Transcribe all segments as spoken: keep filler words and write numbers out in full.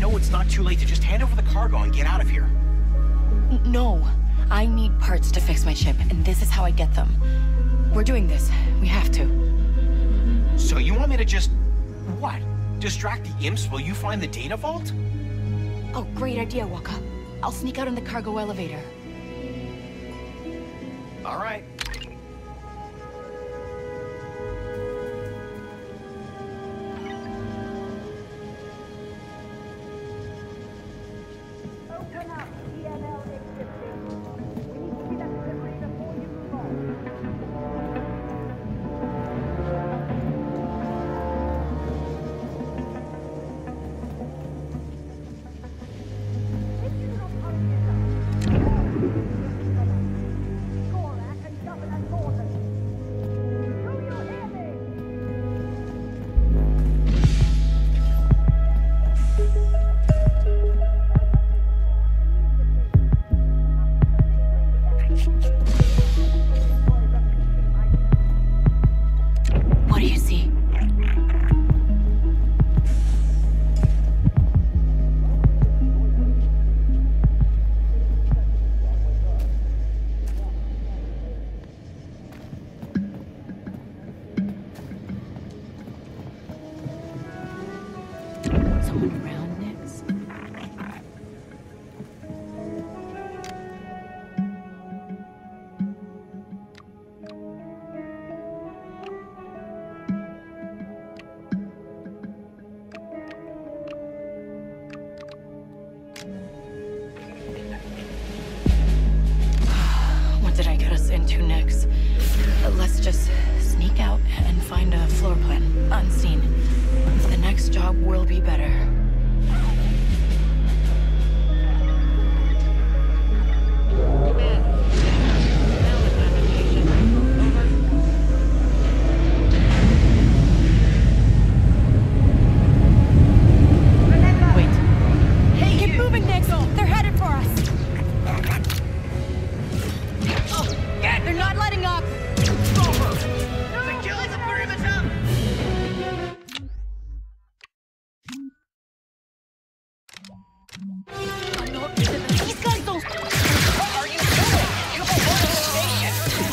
know it's not too late to just hand over the cargo and get out of here. N- no. I need parts to fix my ship, and this is how I get them. We're doing this. We have to. So you want me to just... what? Distract the imps while you find the data vault? Oh, great idea, Waka. I'll sneak out in the cargo elevator. All right. Open up, E N L existing. We need to see that delivery before you move on. If you do not hurry it up, Gorak and Governor Thornton. Do you hear me? What do you see? Someone around next? What did I get us into next? Uh, Let's just sneak out and find a floor plan, unseen. The next job will be better. Wait. Hey, keep moving, Nix! They're headed for us! They're not letting up! These guys don't... What are you doing? You belong to the station!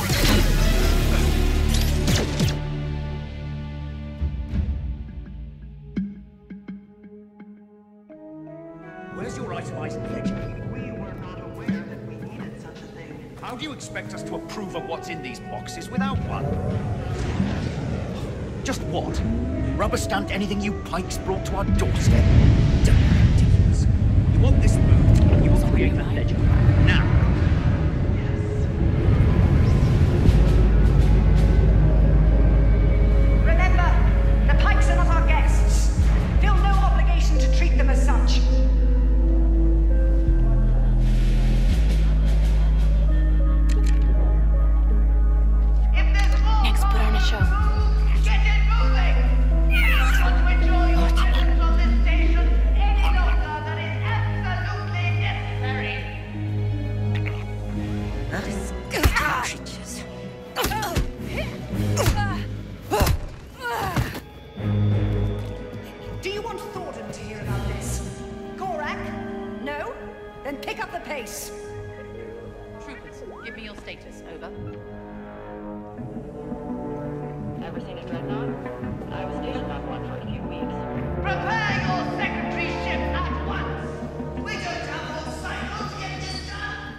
Where's your itemized ledger? We were not aware that we needed such a thing. How do you expect us to approve of what's in these boxes without one? Just what? Rubber stamped anything you pikes brought to our doorstep? Ridiculous. You want this moved? You will create that ledger. Now. Remember, the Pikes are not our guests. Feel no obligation to treat them as such. If there's more, Nix, put on a show. get it moving! I don't want to enjoy your presence on this station any longer than is absolutely necessary. Do you want Thornton to hear about this? Gorak? No? Then pick up the pace. Troopers, give me your status. Over. Ever seen a dreadnought? I was stationed on one for a few weeks. Prepare your secondary ship at once! We don't have all cycle to get this done!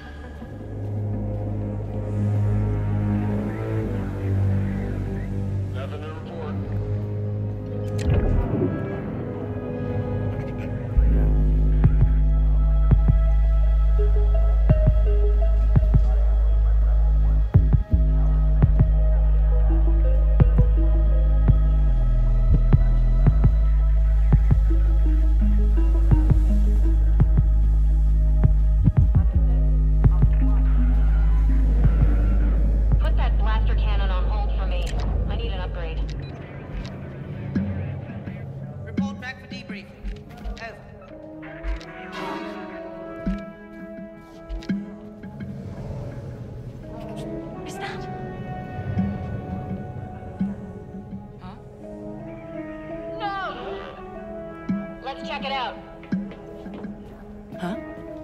Nothing to report. Put that blaster cannon on hold for me. I need an upgrade. Report back for debrief. Over. What is that? No! Let's check it out. Huh?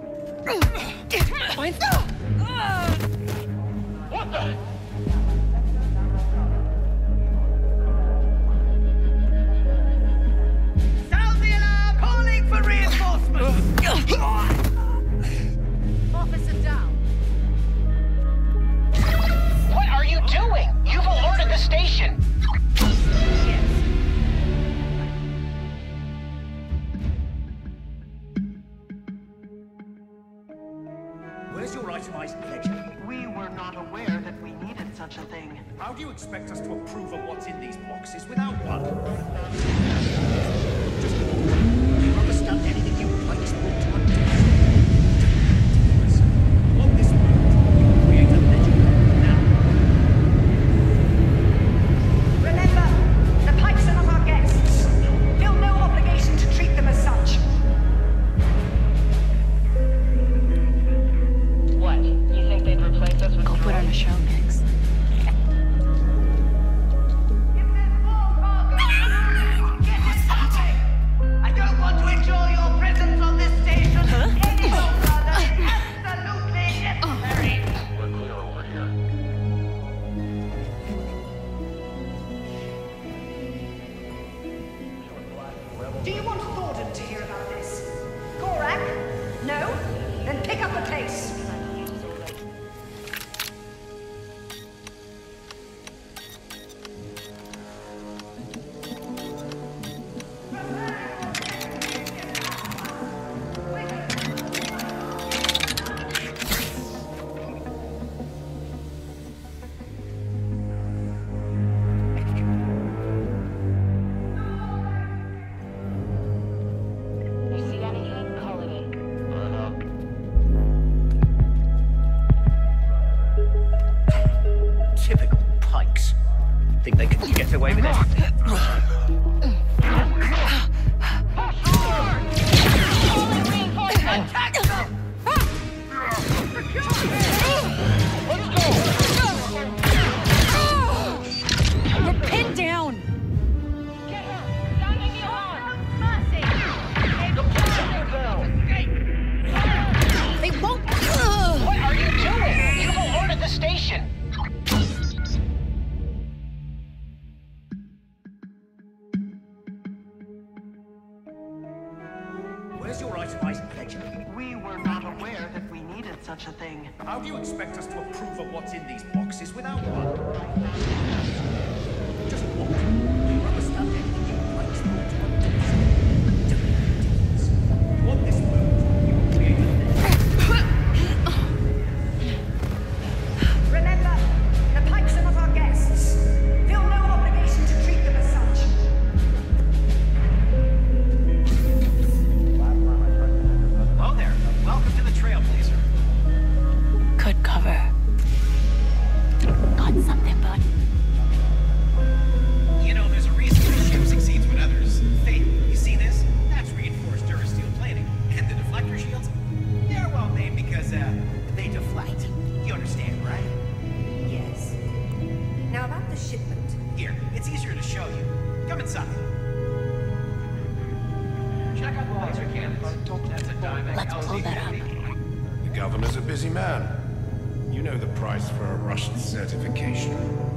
What the? Sound the alarm! Calling for reinforcements! Officer down. What are you doing? You've alerted the station. Where's your itemized ledger? We were not aware that we needed such a thing. How do you expect us to approve of what's in these boxes without one? Just rubber stamp anything you pikes brought to our doorstep. You want this moved? You create a ledger now. Remember, the Pikes are not our guests. Feel no obligation to treat them as such. What? You think they'd replace us with Go put on a droids? show next. If there's more cargo, get it moving! I don't want to enjoy your presence on this station any longer than is absolutely necessary. We're clear over here. Do you want Thornton to hear about this? Gorak? No? Then pick up the pace. You see anything? Call it in. Typical pikes. Think they can get away with anything? Attack them! We're pinned down. Get her! Sounding the alarm! Mercy! They won't. What are you doing? You've alerted the station. Where's your itemized ledger? We were not aware that we needed such a thing. How do you expect us to approve of what's in these boxes without one? Just what? Rubber stamp anything you pikes brought to our doorstep. Don't be ridiculous. You want this moved? You create a ledger. Remember, the Pikes are not our guests. Feel no obligation to treat them as such. Hello there. Welcome to the Trailblazer. Good cover. Got something, bud. You know, there's a reason this ship succeeds when others fail. You see this? That's reinforced durasteel plating. And the deflector shields? They're well named because, uh, they deflect. You understand, right? Yes. Now about the shipment. Here, it's easier to show you. Come inside. Check out the laser cannons. That's a diamond. Let's pull that up. The governor's a busy man. You know the price for a rushed certification.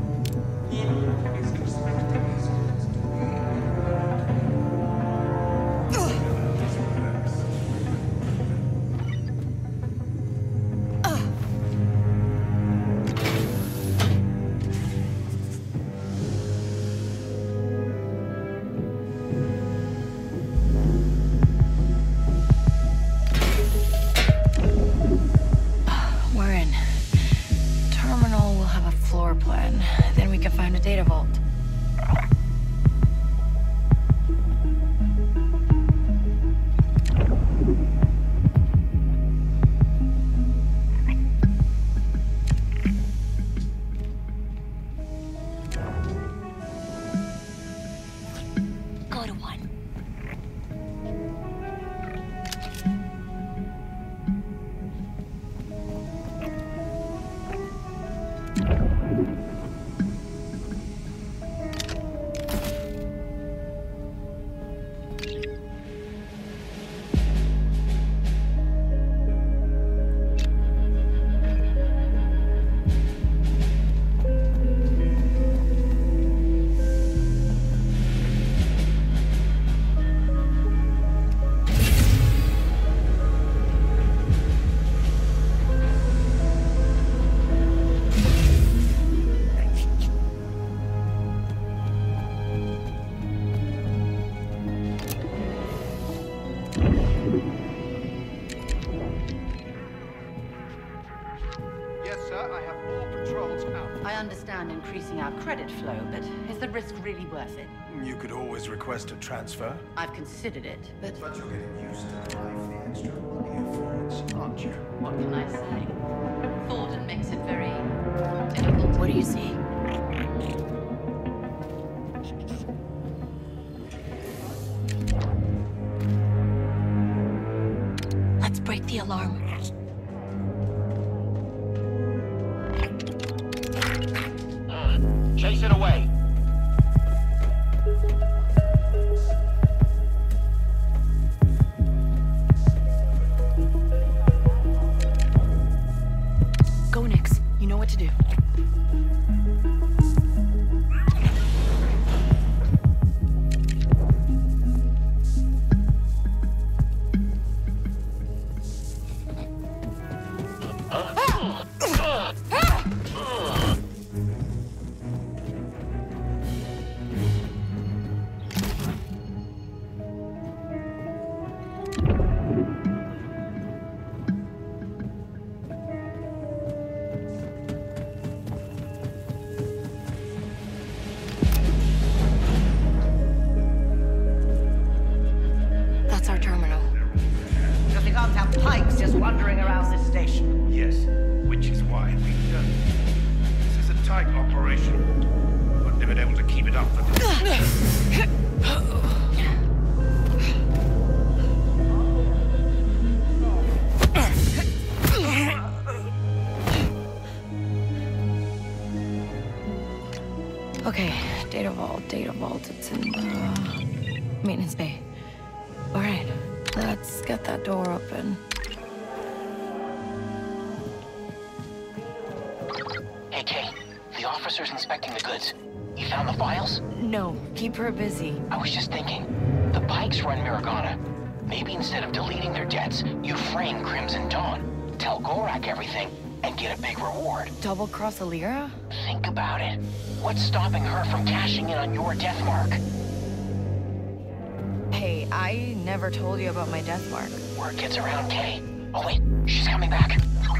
We're in. Terminal will have a floor plan. Then we can find a data vault. understand increasing our credit flow, but is the risk really worth it? You could always request a transfer. I've considered it, but But you're getting used to life, the extra money affords, aren't you? what can I say? Thornton makes it very difficult. What do you see? Let's break the alarm. Chase it away. Go, Nix. You know what to do. That's our terminal. Because we can't have pikes just wandering around this station. Yes, which is why we've done it. This is a tight operation. Wouldn't have been able to keep it up for Okay, data vault, data vault. It's in the maintenance bay. All right, let's get that door open. Hey, Kay. The officer's inspecting the goods. You found the files? No, keep her busy. I was just thinking. The Pikes run Miragana. Maybe instead of deleting their debts, you frame Crimson Dawn. Tell Gorak everything, and get a big reward. Double cross Alira? Think about it. What's stopping her from cashing in on your death mark? Hey, I never told you about my death mark. Word gets around, Kay. Oh wait, she's coming back.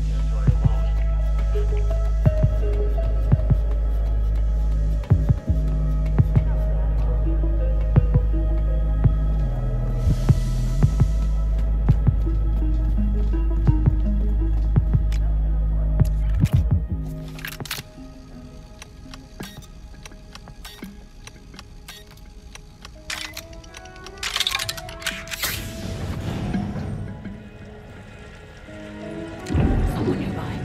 Someone nearby.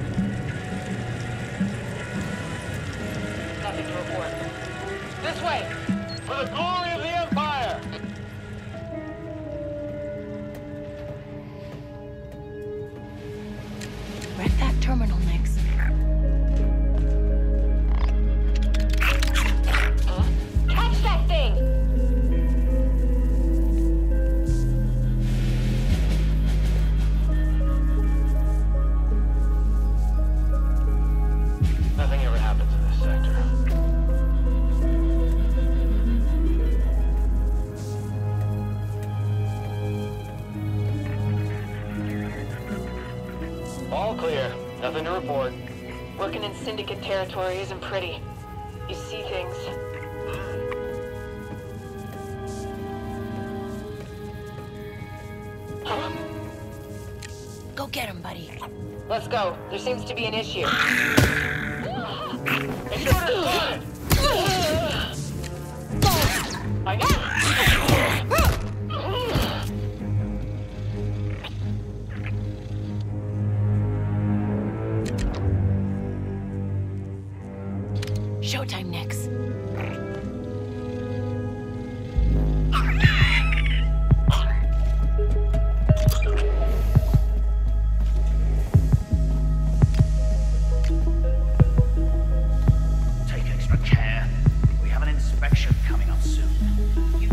Nothing to report. This way! For the glory of the Empire! Wreck that terminal, Nix. Catch that thing! Nothing ever happens in this sector. All clear. Nothing to report. Working in Syndicate territory isn't pretty. You see things. Go get him, buddy. Let's go. There seems to be an issue. Intruder spotted! I knew it! Showtime, Nix. Take extra care. We have an inspection coming up soon. You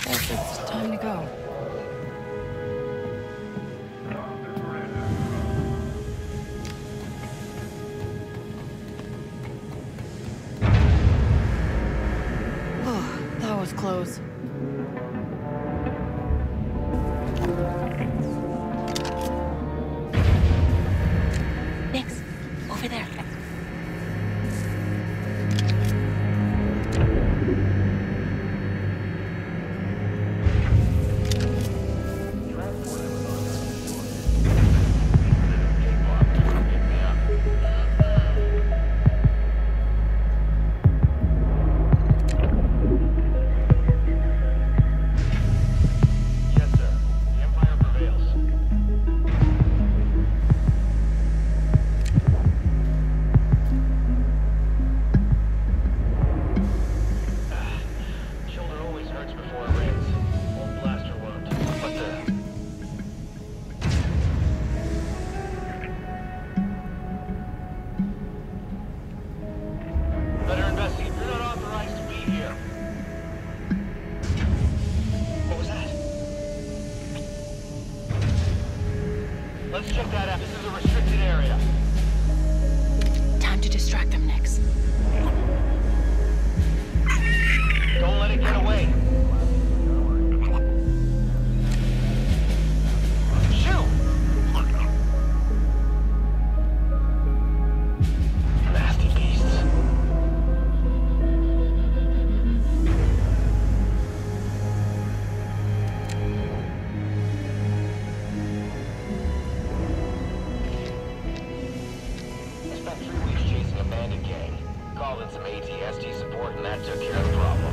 Guess it's time to go. Oh, that was close. Nix, over there. Let's check that out. This is a restricted area. Time to distract them, Nix. Don't let it get away. Shoot! Nasty beasts. Called in some A T S T support and that took care of the problem.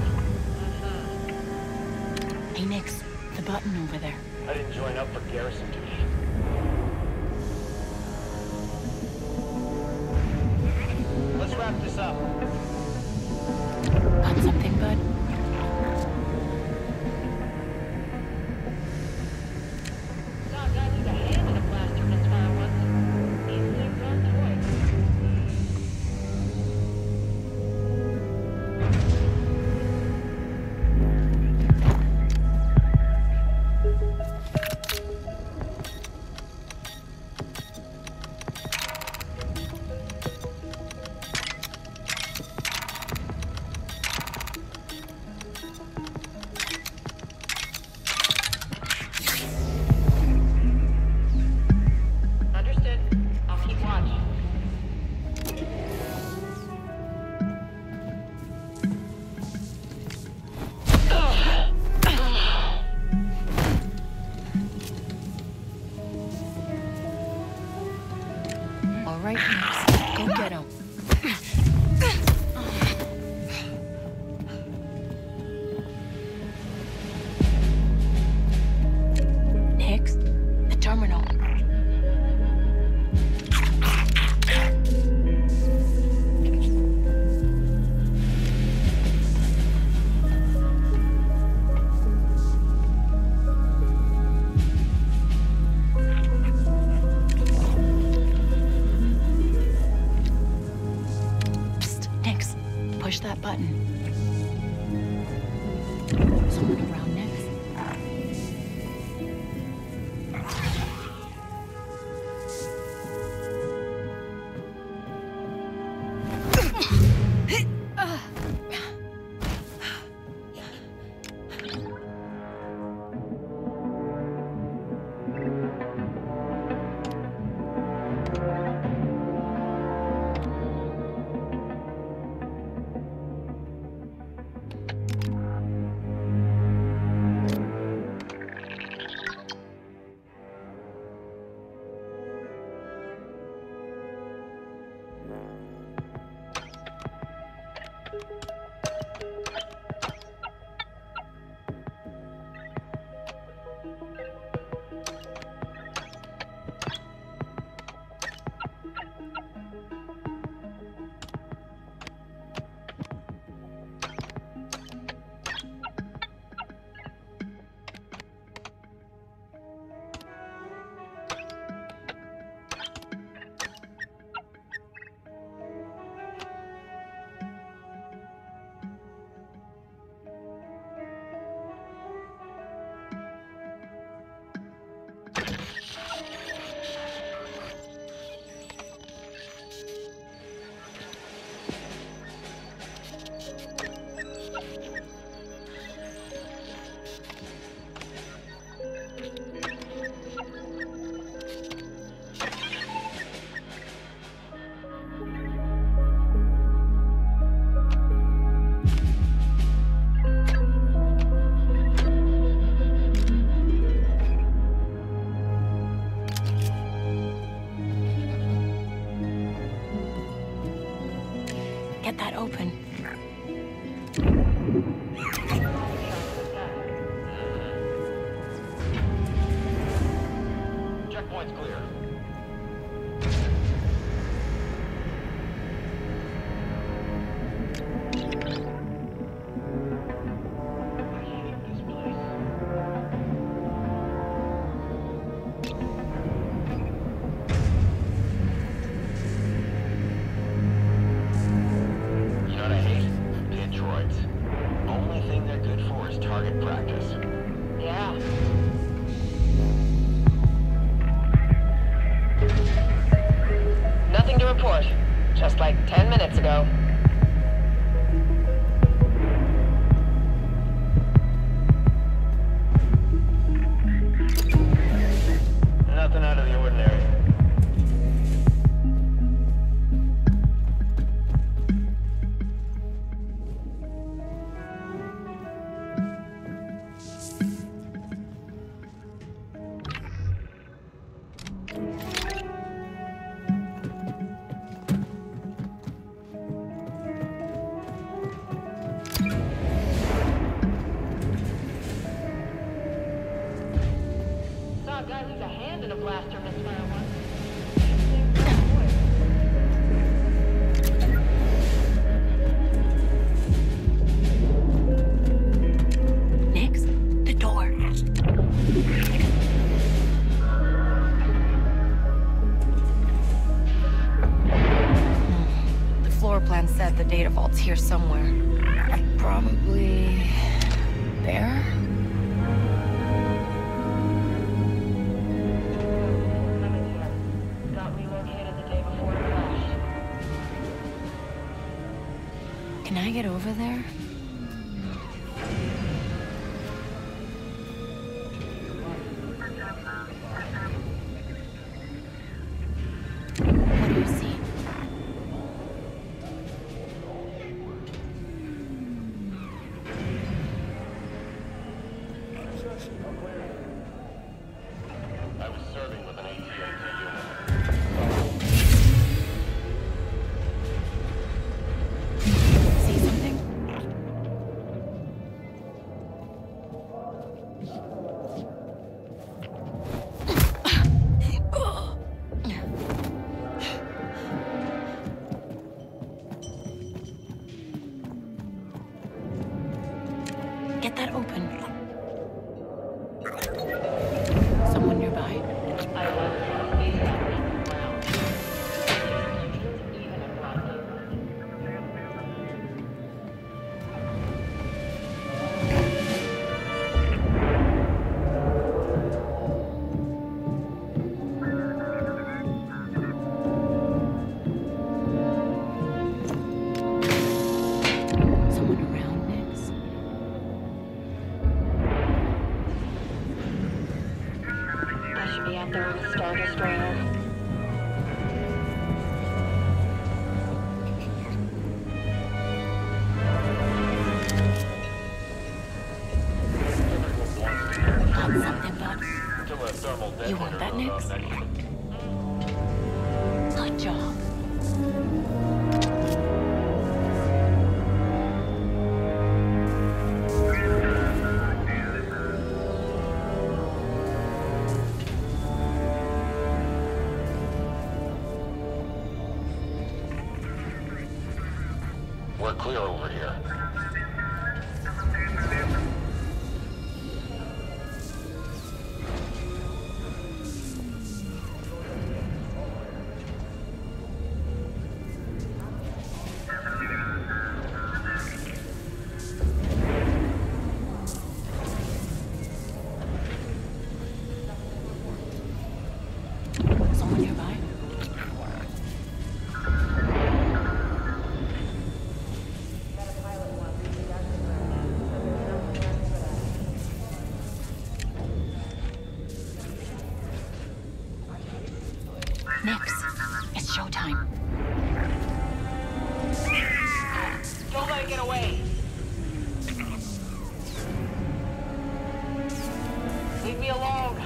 Hey, Nix, the button over there. I didn't join up for garrison duty. Let's wrap this up. Got something, bud? Saw a guy with a hand in a blaster misfire once. These things aren't toys. Understood. I'll keep watch. All right, Nix, go get him. Nix, the terminal. Psst, Nix, push that button. Someone around, Nix? open. Checkpoint's clear. Just like ten minutes ago. Nothing out of the ordinary. Saw a guy lose a hand in a blaster misfire once. Nix, the door. The floor plan said the data vault's here somewhere. Probably there? Got relocated the day before it crashed. Can I get over there? What do you see? I was serving with an A T A T unit. See something? Get that open. Someone nearby? I was space average around. Even if not neighbors. Someone around, Nix? I should be out there on the Star Destroyer. Got something, bud. Till a thermal You want that, detonator Nix? goes off next. Good job. We're clear over here. Someone nearby? Nix, it's showtime. Don't let it get away. Leave me alone.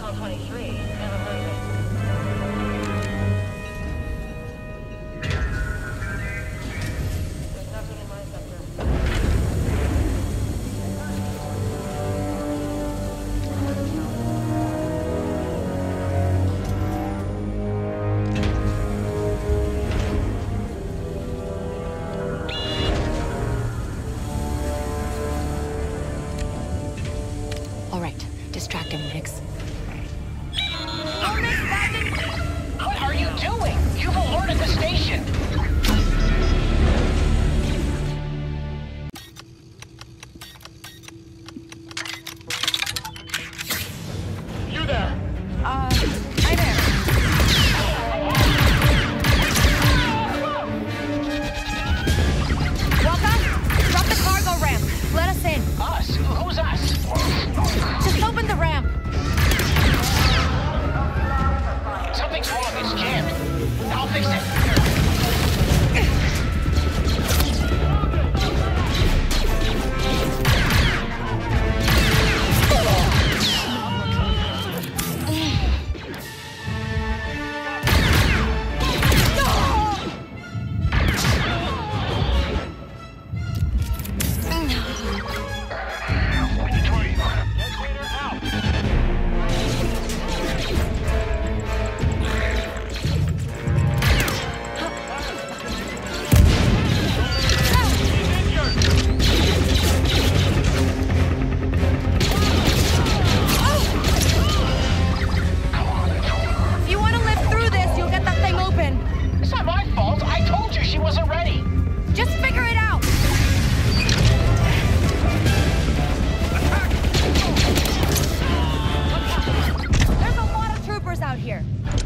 Channel twenty-three. Never heard of it. There's nothing in my sector. All right, distract him, Nix. What are you doing? You've alerted the station. You there? Uh, hi there. Welcome. Drop the cargo ramp. Let us in. Us? Who's us? Just open the ramp. Something's wrong. It's jammed. I'll fix it. If you want to live through this, you'll get that thing open. It's not my fault. I told you she wasn't ready. Just figure it out. There's a lot of troopers out here.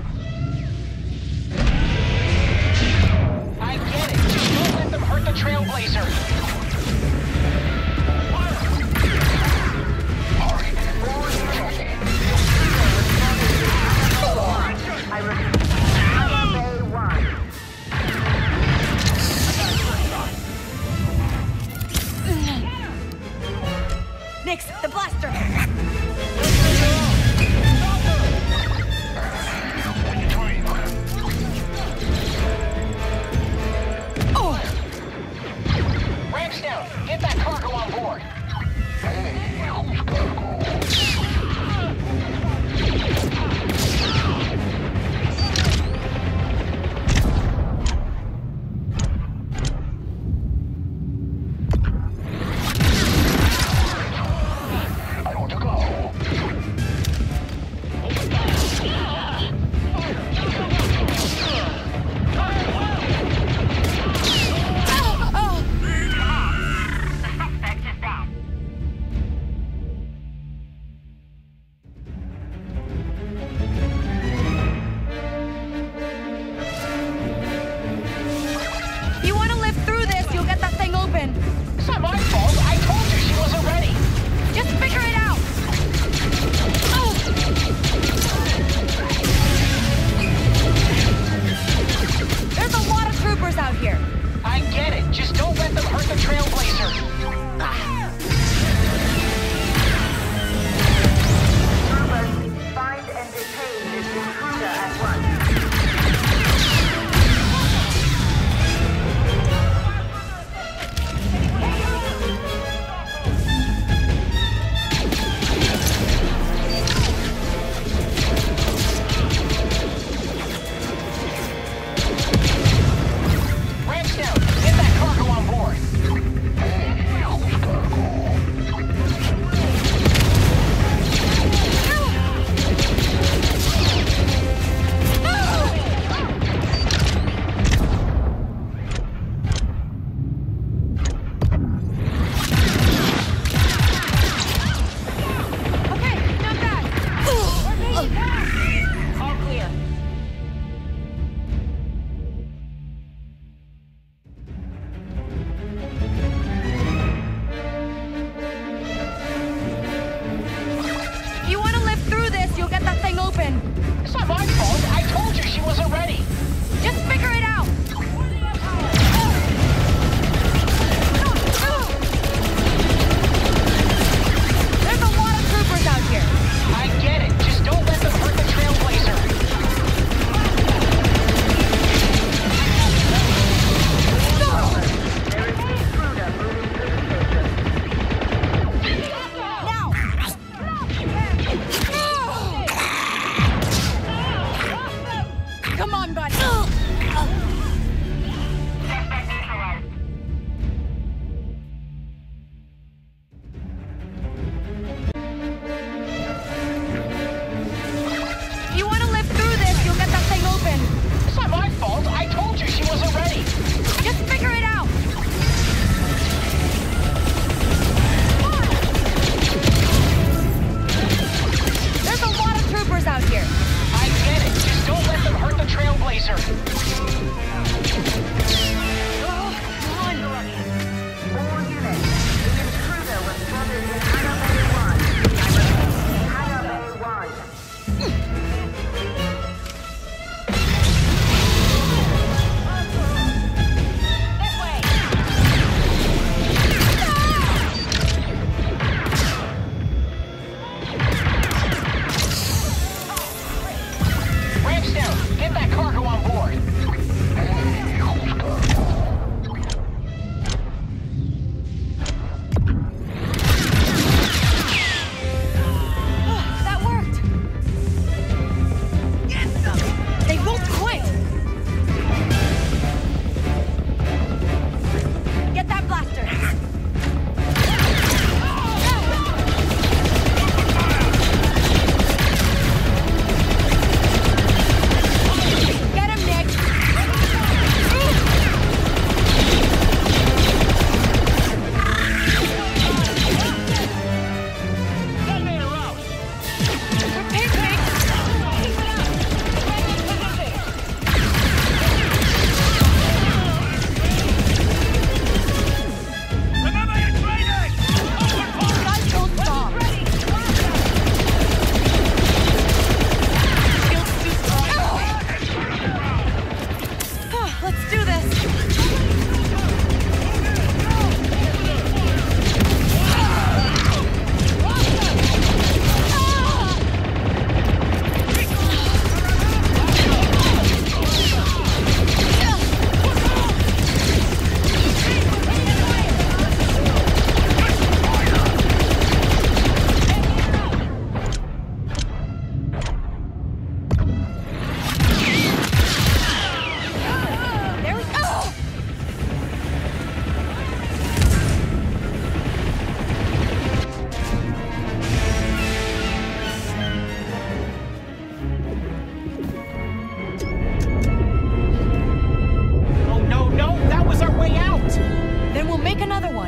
I get it. Just don't let them hurt the Trailblazer. I repeat, Alabama one. Nix, the blaster. Ram laser. All units, the intruder was spotted in Hangar Bay one. I repeat, Hangar Bay one. Ramps down. Get that cargo on board. That worked! They won't quit! Get that blaster! Get him, Nick! Detonator out. Repeat, Nick! Remember your training! Guys, don't stop! Feels too strong. Ah, let's do this! There we go! Oh, no, no, that was our way out! Then we'll make another one.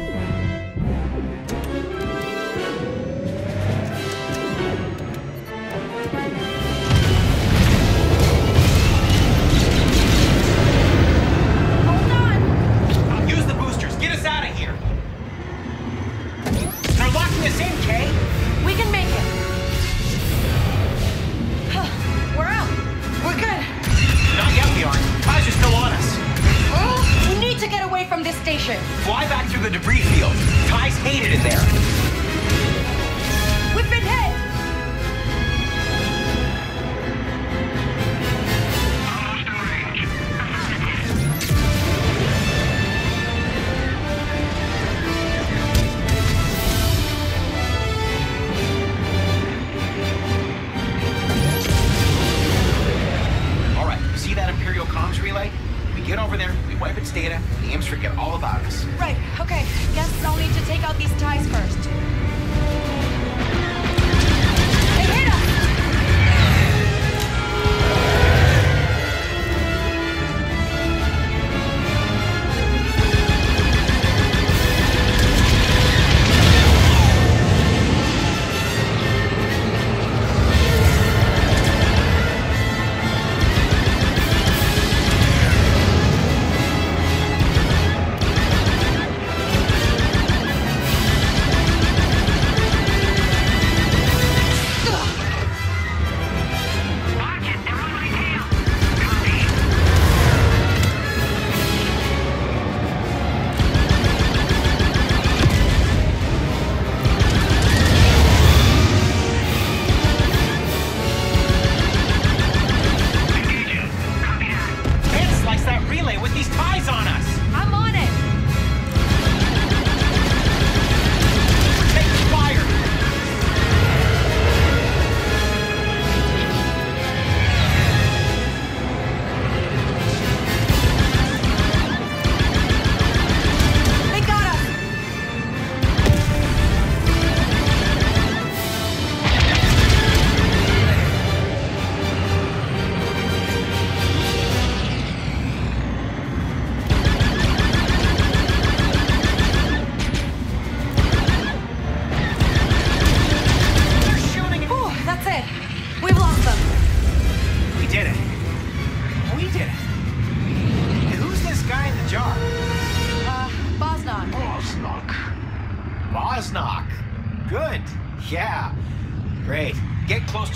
Hold on! Use the boosters, get us out of here! They're locking us in, Kay! We can make it. We're out. We're good. Not yet, we aren't. Ties are still on us. Oh, we need to get away from this station. Fly back through the debris field. Ties hated it there. We've been hit. All right, see that Imperial comms relay? We get over there, we wipe its data, the imps forget all about us. Right, okay. Guess I'll need to take out these ties first. They hit us!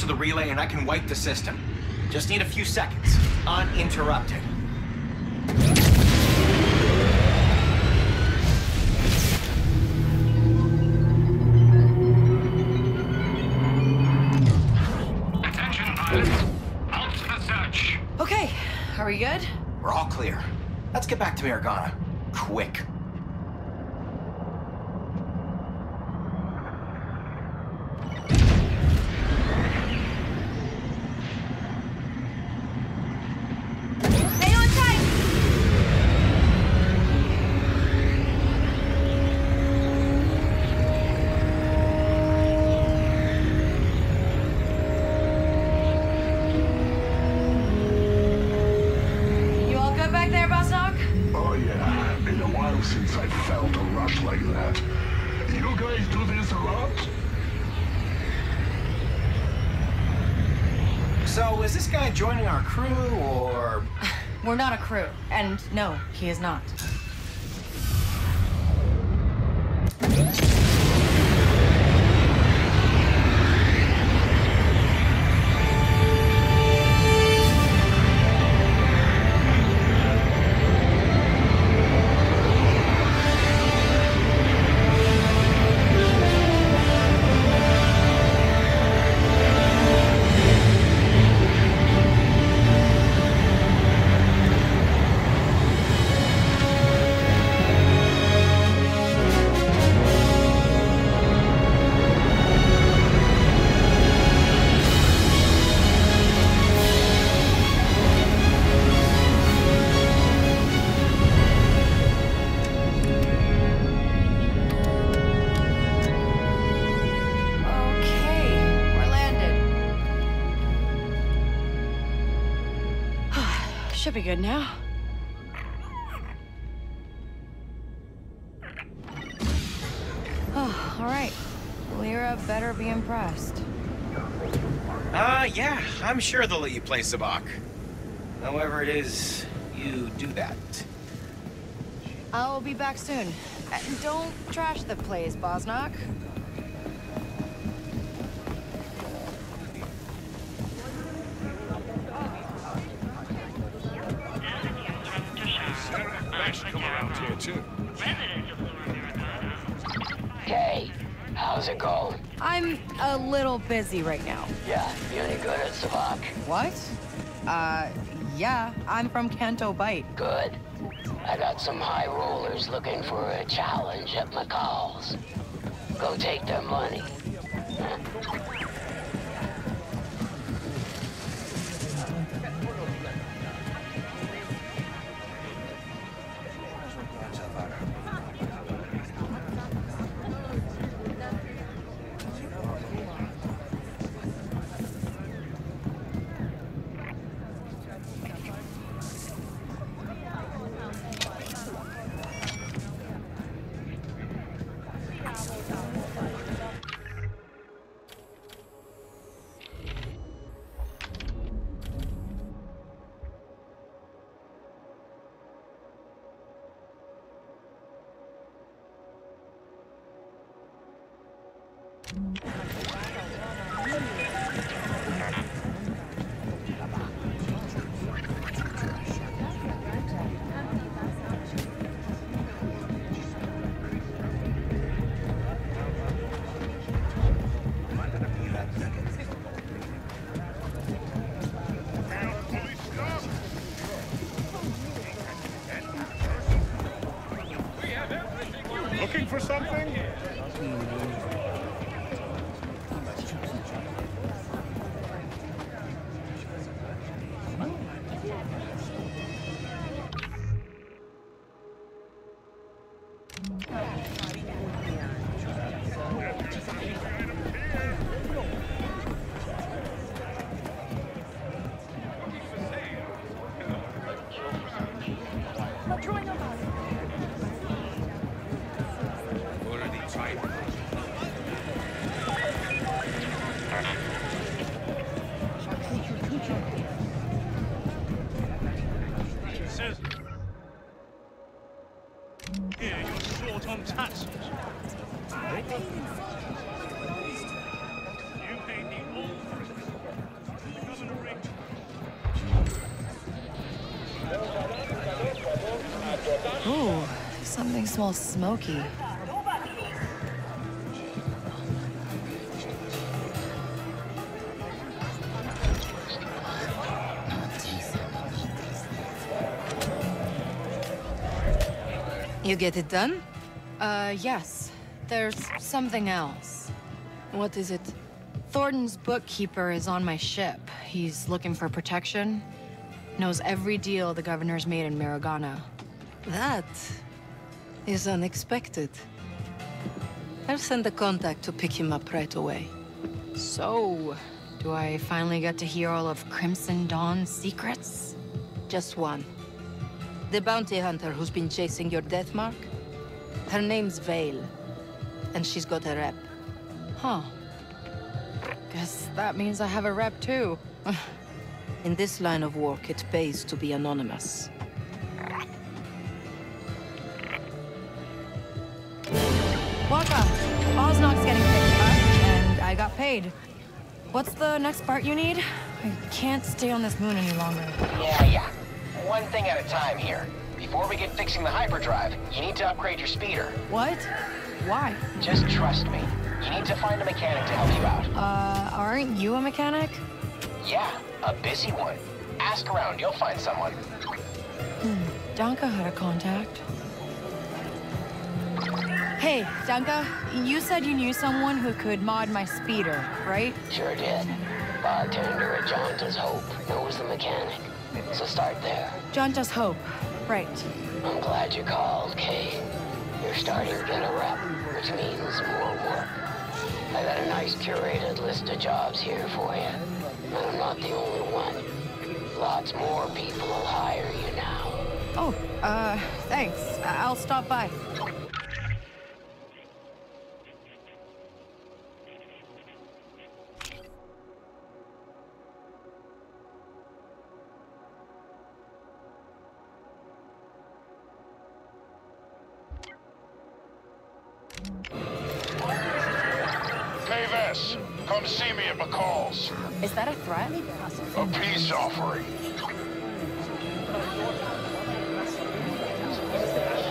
the relay and I can wipe the system. Just need a few seconds, uninterrupted. Attention, pilots. Halt the search. Okay, are we good? We're all clear. Let's get back to Miragana. Quick. Stay on tight! You all good back there, Boss Dog? Oh yeah, been a while since I felt a rush like that. You guys do this a lot? So, is this guy joining our crew, or...? We're not a crew, and no, he is not. Should be good now. Oh, all right. Lyra better be impressed. Uh, yeah, I'm sure they'll let you play Sabak. However it is, you do that. I'll be back soon. Uh, Don't trash the plays, Bosnock. Come around here too. Hey, how's it going? I'm a little busy right now. Yeah, you any good at Sabak? What? Uh, yeah, I'm from Canto Bight. Good. I got some high rollers looking for a challenge at McCall's. Go take their money. Looking for something? Something smells smoky. You get it done? Uh, yes. There's something else. What is it? Thornton's bookkeeper is on my ship. He's looking for protection. Knows every deal the governor's made in Miragana. That is unexpected. I'll send a contact to pick him up right away. So, do I finally get to hear all of Crimson Dawn's secrets? Just one. The bounty hunter who's been chasing your death mark? Her name's Vale, and she's got a rep. Huh. Guess that means I have a rep too. In this line of work, it pays to be anonymous. Welcome. Oznok's getting picked up, and I got paid. What's the next part you need? I can't stay on this moon any longer. Yeah, yeah. One thing at a time here. Before we get fixing the hyperdrive, you need to upgrade your speeder. What? Why? Just trust me. You need to find a mechanic to help you out. Uh, aren't you a mechanic? Yeah, a busy one. Ask around, you'll find someone. Hmm, Danka had a contact. Hey, Danka, you said you knew someone who could mod my speeder, right? Sure did. Bartender at Jonta's Hope knows the mechanic. So start there. Jonta's Hope. Right. I'm glad you called, Kay. You're starting to get a rep, which means more work. I got a nice curated list of jobs here for you. And I'm not the only one. Lots more people will hire you now. Oh, uh, thanks. I'll stop by. Come see me at McCall's. Is that a threat? A peace offering.